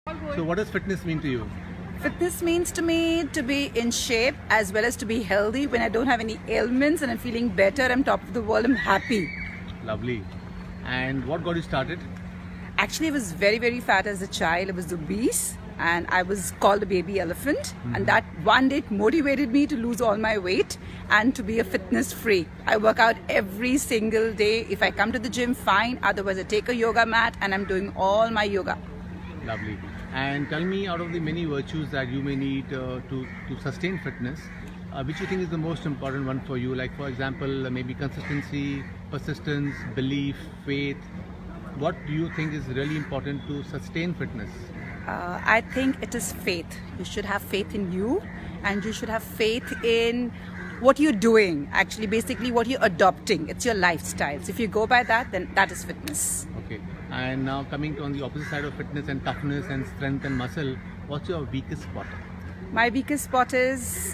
So what does fitness mean to you? Fitness means to me to be in shape as well as to be healthy. When I don't have any ailments and I'm feeling better, I'm top of the world, I'm happy. Lovely. And what got you started? Actually, I was very fat as a child. I was obese and I was called a baby elephant. And that one day motivated me to lose all my weight and to be a fitness freak. I work out every single day. If I come to the gym, fine. Otherwise, I take a yoga mat and I'm doing all my yoga. Lovely. And tell me, out of the many virtues that you may need to sustain fitness, which you think is the most important one for you? Like, for example, maybe consistency, persistence, belief, faith. What do you think is really important to sustain fitness? I think it is faith. You should have faith in you and you should have faith in what you're doing. Actually, basically what you're adopting. It's your lifestyle. So if you go by that, then that is fitness. Okay. And now coming to on the opposite side of fitness and toughness and strength and muscle, what's your weakest spot? My weakest spot is,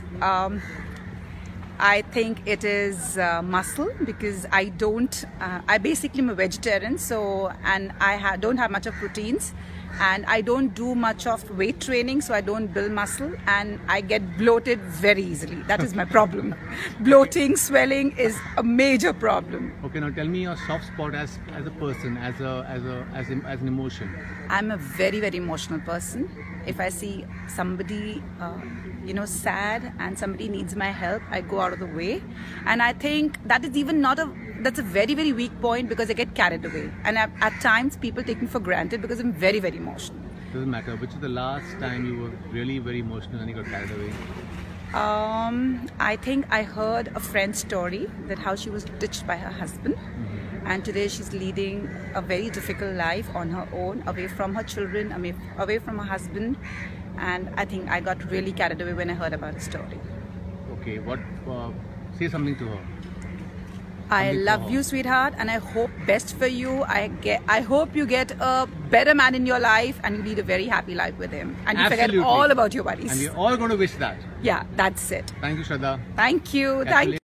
I think it is muscle, because I basically am a vegetarian, so, and I don't have much of proteins, and I don't do much of weight training, so I don't build muscle, and I get bloated very easily. That is my problem. Bloating, swelling is a major problem. Okay, now tell me your soft spot as a person, as an emotion. I'm a very emotional person. If I see somebody sad and somebody needs my help, I go out of the way. And I think that is even that's a very weak point, because I get carried away. And at times people take me for granted because I'm very emotional. Doesn't matter. Which is the last time you were really very emotional and you got carried away? I think I heard a friend's story that how she was ditched by her husband. And today she's leading a very difficult life on her own, away from her children, away from her husband. And I think I got really carried away when I heard about her story. Okay, say something to her. I love you, sweetheart, and I hope best for you. I hope you get a better man in your life and you lead a very happy life with him. And you forget all about your worries. And we're all going to wish that. Yeah, that's it. Thank you, Shradha. Thank you.